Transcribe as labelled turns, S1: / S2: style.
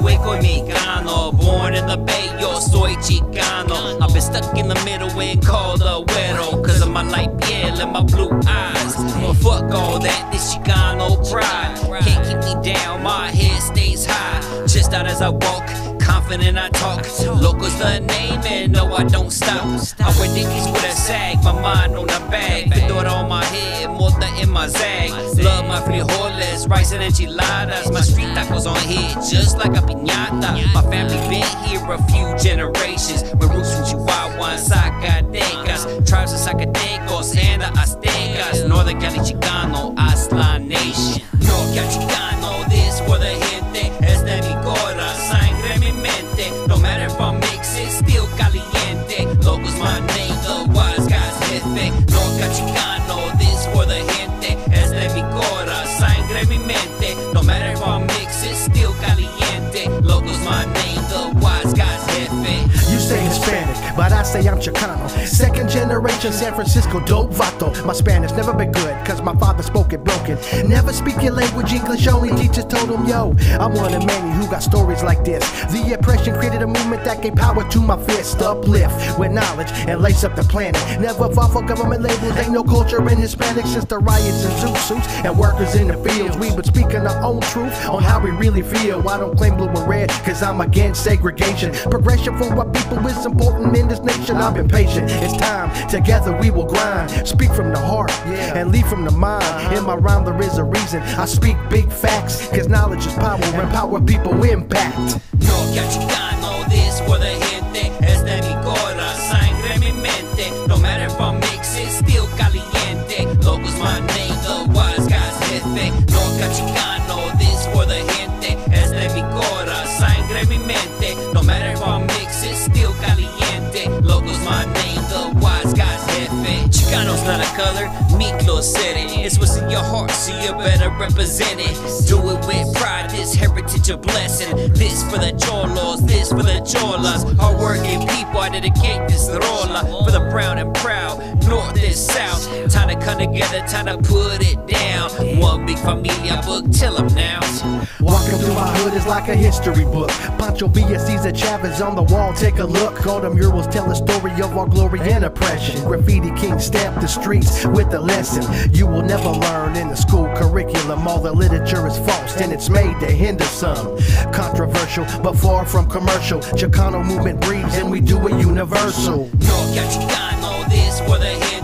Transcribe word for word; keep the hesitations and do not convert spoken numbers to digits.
S1: sueco y mexicano. Born in the Bay, yo soy chicano. I've been stuck in the middle and called a güero, cause of my light piel and my blue eyes. But fuck all that, this chicano pride can't keep me down, my head stays high. Just out as I walk, confident I talk. Loco's the name and no, I don't stop. I wear dickies with a sag, my mind on a bag. Fedora on my head, mota in my zag. Love my frijoles, rice and enchiladas. My street tacos on hit just like a piñata. My family been here a few generations, with roots from Chihuahua and Zacatecas, tribes of Zacatecos and the Aztecas. Northern Cali Chicano, Aztla Nation. No Cali Chicano, this for the gente. Es de mi cora, sangre en mi mente. No matter if I mix it, still caliente. Loco's my name, the wise guy's jefe. No Cali Chicano, this for the gente. Es de mi cora, sangre en mi mente. No matter if I mix it, still caliente. Loco's my name, the wise guy's jefe.
S2: You say Hispanic, but I say I'm Chicano. Second generation San Francisco dope vato. My Spanish never been good, cause my father spoke it broken. Never speak your language, English only. Teachers told him, yo, I'm one of many who got stories like this. The oppression created a movement that gave power to my fist. Uplift with knowledge and lace up the planet. Never fall for government labels, ain't no culture in Hispanic since the riots and zoot suits and workers in the fields. We been speaking our own truth on how we really feel. I don't claim blue and red, cause I'm against segregation. Progression for what people is important in this nation. I've been patient, it's time, together we will grind. Speak from the heart, yeah, and lead from the mind. uh-huh. In my rhyme there is a reason I speak big facts, cause knowledge is power and power people impact.
S1: No Cali Chicano, this for the gente. Es de mi cora, sangre en mi mente. No matter if I mix it, still caliente. Loco's my name, the wise guy's jefe. No Cali Chicano, this for the gente. Es de mi cora, sangre en mi mente. No matter if I mix it, still caliente. Loco's my name, the wise guy's jefe. Chicano's not a color, Miklo said it. It's what's in your heart, so you better represent it. Do it with pride, this heritage a blessing. This for the cholos, this for the cholas. Hard-working people, I dedicate this rola. For the brown and proud, north and south. Time to come together, time to put it down. One big familia book, tell them now.
S2: Walking through my hood is like a history book. Pancho Villa, Cesar Chavez on the wall, take a look. All the murals tell the story of our glory and oppression. Graffiti King stamp the streets with a lesson you will never learn in the school curriculum. All the literature is false and it's made to hinder some. Controversial but far from commercial. Chicano movement breathes and we do it universal.
S1: No Cali Chicano, this for the gente.